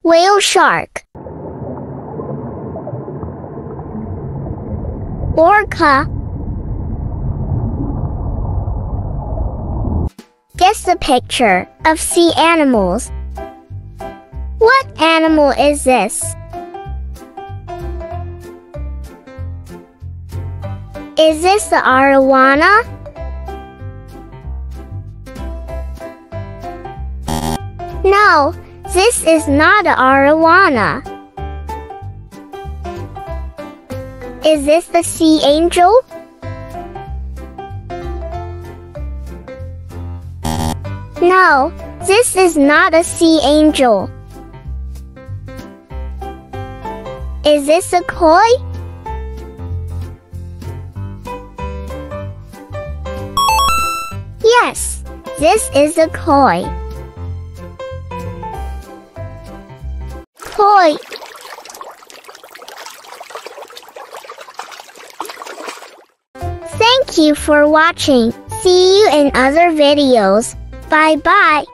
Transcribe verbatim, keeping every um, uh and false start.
Whale shark. Orca. Guess the picture of sea animals. What animal is this? Is this the Arowana? No, this is not an Arowana. Is this the sea angel? No, this is not a sea angel. Is this a koi? Yes, this is a koi. Koi. Thank you for watching. See you in other videos. Bye bye.